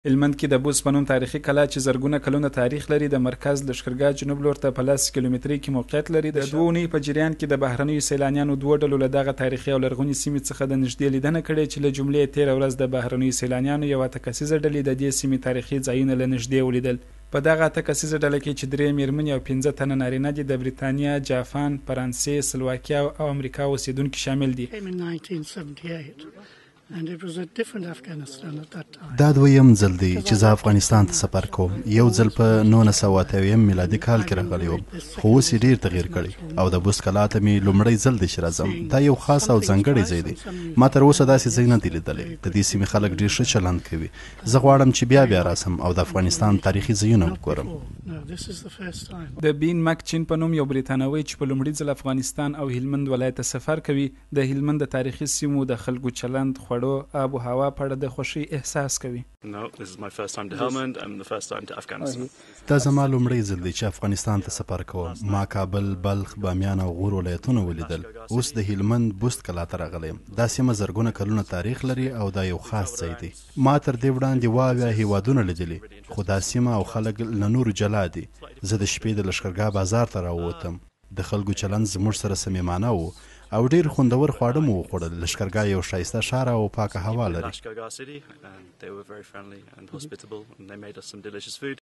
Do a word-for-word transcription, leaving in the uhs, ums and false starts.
هلمند کې د بوس په نوم تاریخي کلا چې زرګونه کلونه تاریخ لري د مرکز لښکرګاه جنوب لور ته په لس کیلومترۍ کې موقعیت لري. د دوه اونۍ په جریان کې د بهرنیو سیلانیانو دوه ډلو له دغه تاریخي او لرغونې سیمې څخه د نږدې لیدنه کړې چې له جملې تېره ورځ د بهرنیو سیلانیانو یوه اته کسیزه ډلې د دې سیمې تاریخي ځایونه له نږدې ولیدل. په دغه اته کسیزه ډله کې چې درې مېرمنې او پنځه تنه نارینه دي د بریتانیا، جاپان، فرانسې، سلواکیا او امریکا اوسیدونکي شامل دي. دا دویم ځل دی چې زه افغانستان ته سفر کوم. یو ځل په نولس سوه اته اویم میلادي کال کې راغلی وم، خو اوس یې ډېر تغیر کړی او د بوس کلا ته مې لومړی ځل دی چې راځم. دا یو خاص او ځانګړی ځای دی. ما تر اوسه داسې ځای نه دی لیدلی. د دې سیمې خلک ډېر ښه چلند کوي. زه غواړم چې بیا بیا راسم او د افغانستان تاریخي ځایونه وګورم. د بین مک چین په نوم یو بریتانوی چې په لومړي ځل افغانستان او هلمند ولایت ته سفر کوي د هلمند د تاریخي سیمو د خلکو چلند، خوړو، آب و هوا په اړه د خوښۍ احساس کوي. دا زما لومړی ځل دی چې افغانستان ته سفر کوم. ما کابل، بلخ، بامیان او غور ولایتونه ولیدل. اوس د هلمند بست کلا ته راغلی یم. دا سیمه زرګونه کلونه تاریخ لري او دا یو خاص ځای دی. ما تر دې وړاندې اووه اویا هیوادونه لیدلي، خو دا سیمه او خلک له نورو جلا دي. زه د شپې د لښکرګاه بازار ته راووتم. د خلکو چلند زموږ سره صمیمانه و او ډیر خوندور خواړه مو وخوړل. لښکرګاه یو ښایسته ښار او پاکه هوا لري.